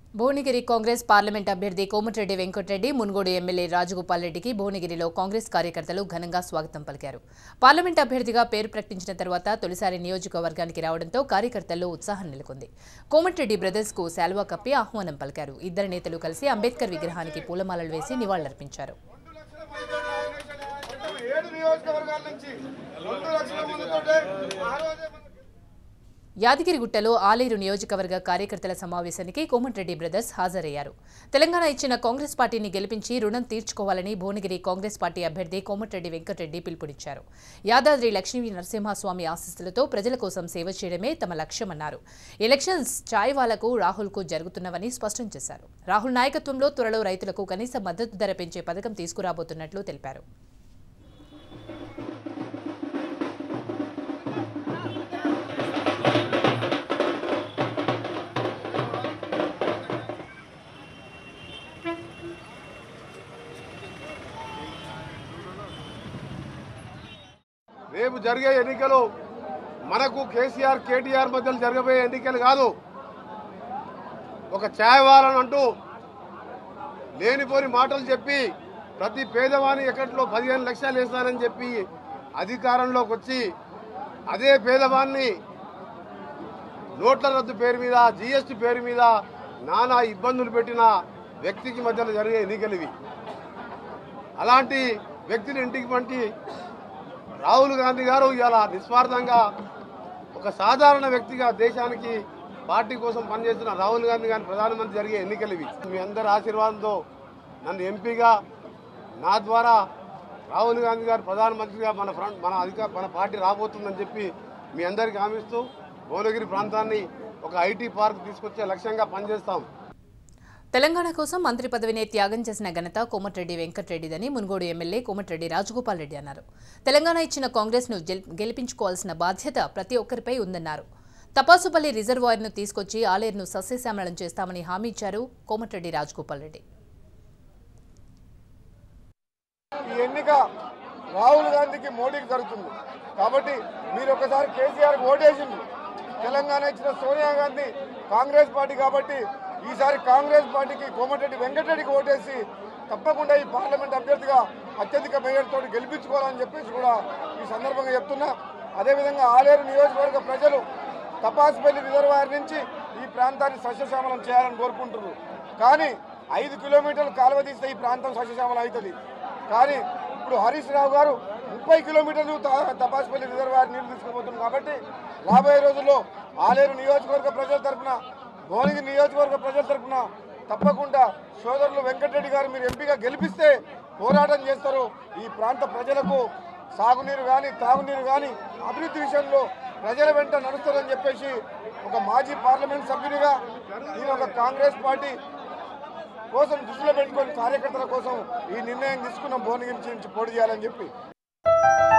Bhuvanagiri Congress parliament అభ్యర్థి Komatireddy Venkatreddy Munugode MLA Rajagopal రెడ్డికి భువనగిరిలో కాంగ్రెస్ కార్యకర్తలు ఘనంగా స్వాగతం పలికారు. పార్లమెంట్ అభ్యర్థిగా పేరు ప్రకటించిన తర్వాత తొలిసారి నియోజకవర్గానికి రావడంతో కార్యకర్తల్లో ఉత్సాహం నెలకొంది. కోమటిరెడ్డి బ్రదర్స్ కు శాల్వా కప్పి ఆహ్వానం పలికారు. ఇద్దరు నేతలు కలిసి అంబేద్కర్ విగ్రహానికి పూలమాలలు వేసి నివాళులర్పించారు. యాదగిరిగుట్టలో ఆలేరు నియోజకవర్గ కార్యకర్తల సమావేశానికి కోమటిరెడ్డి బ్రదర్స్ హాజరయ్యారు. తెలంగాణ ఇచ్చిన కాంగ్రెస్ పార్టీని గెలిపించి రుణం తీర్చుకోవాలని భువనగిరి కాంగ్రెస్ పార్టీ అభ్యర్థి కోమటిరెడ్డి వెంకటరెడ్డి పిలుపునిచ్చారు. యాదాద్రి లక్ష్మీ నరసింహస్వామి ఆశీస్సులతో ప్రజల కోసం సేవ చేయడమే తమ లక్ష్యమన్నారు. ఎలక్షన్స్ చాయ్వాలకు రాహుల్కు జరుగుతున్నవని స్పష్టం చేశారు. రాహుల్ నాయకత్వంలో త్వరలో రైతులకు కనీస మద్దతు ధర పెంచే పథకం తీసుకురాబోతున్నట్లు తెలిపారు. రేపు జరిగే ఎన్నికలు మనకు కేసీఆర్ కేటీఆర్ మధ్యలో జరగబోయే ఎన్నికలు కాదు. ఒక ఛాయవాలను అంటూ లేనిపోని మాటలు చెప్పి ప్రతి పేదవాని ఎక్కట్లో 15 లక్షలు వేస్తానని చెప్పి అధికారంలోకి వచ్చి అదే పేదవాన్ని నోట్ల రద్దు పేరు మీద జీఎస్టీ పేరు మీద నానా ఇబ్బందులు పెట్టిన వ్యక్తికి మధ్యలో జరిగే ఎన్నికలు ఇవి. అలాంటి వ్యక్తిని ఇంటికి పంటి రాహుల్ గాంధీ గారు ఇలా నిస్వార్థంగా ఒక సాధారణ వ్యక్తిగా దేశానికి పార్టీ కోసం పనిచేస్తున్న రాహుల్ గాంధీ గారిని ప్రధానమంత్రి జరిగే ఎన్నికలు ఇవి. మీ అందరి ఆశీర్వాదంతో నన్ను ఎంపీగా నా ద్వారా రాహుల్ గాంధీ గారు ప్రధానమంత్రిగా మన పార్టీ రాబోతుందని చెప్పి మీ అందరికీ హామీస్తూ భువనగిరి ప్రాంతాన్ని ఒక ఐటీ పార్క్ తీసుకొచ్చే లక్ష్యంగా పనిచేస్తాం. తెలంగాణ కోసం మంత్రి పదవిని త్యాగం చేసిన ఘనత కోమటిరెడ్డి వెంకటరెడ్డిదని మున్గోడు ఎమ్మెల్యే కోమటిరెడ్డి రాజగోపాల్ రెడ్డి అన్నారు. తెలంగాణ ఇచ్చిన కాంగ్రెస్ను గెలిపించుకోవాల్సిన బాధ్యత ప్రతి ఒక్కరిపై ఉందన్నారు. తపాసుపల్లి రిజర్వాయర్ను తీసుకొచ్చి ఆలేరును సస్యశ్యామలం చేస్తామని హామీ ఇచ్చారు కోమటిరెడ్డి రాజగోపాల్ రెడ్డి. ఈ ఎన్నిక రాహుల్ గాంధీకి మోడీకి జరుగుతుంది కాబట్టి మీరు ఒకసారి కేసీఆర్ ఓటేసింది. తెలంగాణ ఇచ్చిన సోనియా గాంధీ కాంగ్రెస్ పార్టీ కాబట్టి ఈసారి కాంగ్రెస్ పార్టీకి కోమటిరెడ్డి వెంకటరెడ్డికి ఓటేసి తప్పకుండా ఈ పార్లమెంట్ అభ్యర్థిగా అత్యధిక మేయర్తో గెలిపించుకోవాలని చెప్పేసి కూడా ఈ సందర్భంగా చెప్తున్నా. అదేవిధంగా ఆలేరు నియోజకవర్గ ప్రజలు తపాసుపల్లి రిజర్వాయర్ నుంచి ఈ ప్రాంతాన్ని సస్యశ్యామలం చేయాలని కోరుకుంటున్నారు. కానీ 5 కిలోమీటర్లు కాలువ తీస్తే ఈ ప్రాంతం సస్యశ్యామలం అవుతుంది. కానీ ఇప్పుడు హరీష్ రావు గారు 30 కిలోమీటర్లు తపాసుపల్లి రిజర్వాయర్ నీళ్లు తీసుకుపోతున్నారు. కాబట్టి రాబోయే రోజుల్లో ఆలేరు నియోజకవర్గ ప్రజల తరఫున భువనగిరి నియోజకవర్గ ప్రజల తరఫున తప్పకుండా సోదరులు వెంకటరెడ్డి గారు మీరు ఎంపీగా గెలిపిస్తే పోరాటం చేస్తారు. ఈ ప్రాంత ప్రజలకు సాగునీరు కానీ తాగునీరు కానీ అభివృద్ధి విషయంలో ప్రజల వెంట నడుస్తారని చెప్పేసి ఒక మాజీ పార్లమెంట్ సభ్యునిగా నేను ఒక కాంగ్రెస్ పార్టీ కోసం దృష్టిలో పెట్టుకొని కార్యకర్తల కోసం ఈ నిర్ణయం తీసుకున్న భువనగిరి నుంచి పోటీ చేయాలని చెప్పి